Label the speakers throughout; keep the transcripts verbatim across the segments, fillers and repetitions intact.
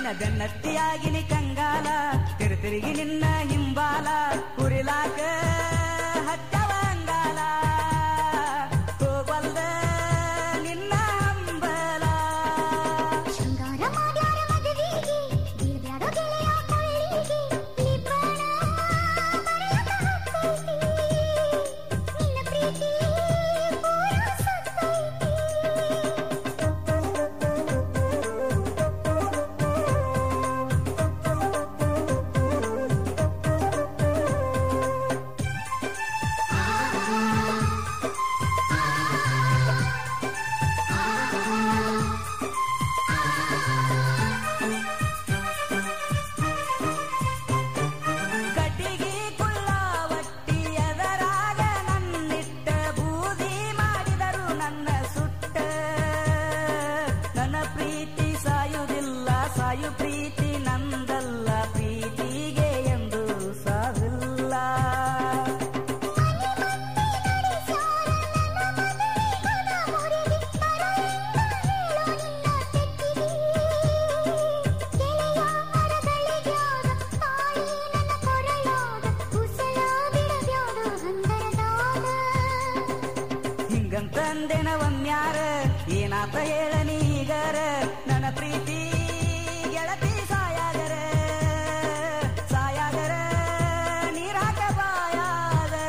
Speaker 1: ನಿನ್ನ ಬೆನ್ನತ್ತಿಯಾಗಿನಿ ಕಂಗಾಲ ತಿರುತಿರುಗಿ ನಿನ್ನ ಹಿಂಬಾಲ ಕುರಿಲಾಕ ಹತ್ತವ ಅಂಗಾಲ ಹೋಗಲ್ದ ನಿನ್ನ ಹಂಬಲ
Speaker 2: ಶೃಂಗಾರ ಮಾಡ್ಯಾರ ಮದುವೆಗೆ ಬೀಳ್ಬ್ಯಾಡೋ ಗೆಳೆಯ ಕೊಳ್ಳಿಗೆ ಲಿಬ್ಬಣ ಮರೆಯಕ ಹತ್ತೈತಿ ನಿನ್ನ ಪ್ರೀತಿ ಪೂರ ಸತ್ತೈತಿ
Speaker 1: ಕಟ್ಟಿಗೆ ಕುಳ್ಳಾವಟ್ಟಿ ಎದರಾಗ ನನ್ನಿಟ್ಟ ಬೂದಿ ಮಾಡಿದರು ನನ್ನ ಸುಟ್ಟ ನನ್ನ ಪ್ರೀತಿ ಸಾಯುವುದಿಲ್ಲ ಸಾಯು ಪ್ರೀತಿ ನಂದಲ್ಲ ಪ್ರೀತಿಗೆ ಎಂದು ಸಾವಿಲ್ಲ ಹಿಂಗಂತಂದೆನ ಒಮ್ಮ್ಯಾರ ಏನಾತ ಹೇಳ ನೀಗರ ನನ್ನ ಪ್ರೀತಿ ಗೆಳತಿ ಸಾಯಾಗರ ಸಾಯಾಗರ ನೀರಾಕ ಬಾಯಾಗರ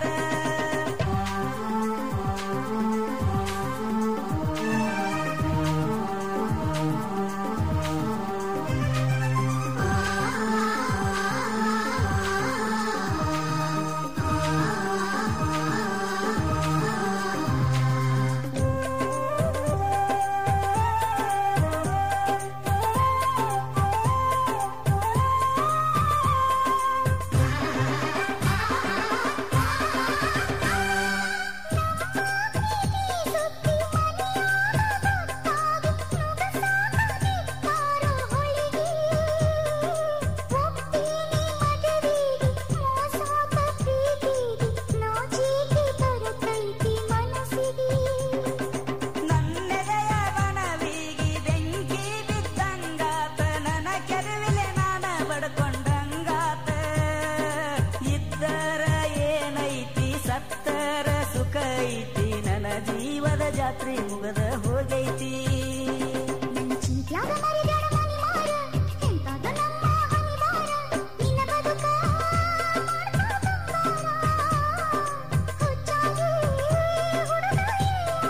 Speaker 1: ನನ್ನೆದೆಯ ಬಣವಿಗಿ ಬೆಂಕಿ ಬಿದ್ದಂಗಾತ ನನ್ನ ಕೆರವಿಲೆ ನಾನ ಬಡ್ಕೊಂಡಂಗಾತ ಇದ್ದರ ಏನೈತಿ ಸತ್ತರ ಸುಖ ಐತಿ ನನ್ನ ಜೀವದ ಜಾತ್ರೆ ಮುಗದ ಹೋಗೈತಿ
Speaker 2: ನನ್ನ ಚಿಂತ್ಯಾಗ ಮರಿಬ್ಯಾಡ ಮನಿ ಮಾರ ಎಂತಾದ ನಮ್ಮ ಹನಿವಾರ ನಿನ್ನ ಬದುಕ ಮಾಡ್ಕೋ ಬಂಗಾರ ಹುಚ್ಚಾಗಿ ಹುಡುಗ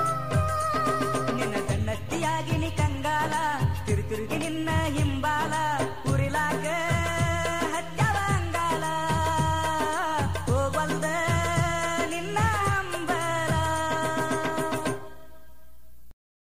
Speaker 1: ನಿನ್ನ ಗಣ್ಣತ್ತಿಯಾಗಿನಿ ಕಂಗಾಲ ತಿರುತಿರುಗಿ ನಿನ್ನ ಹಿಂಬಾಲ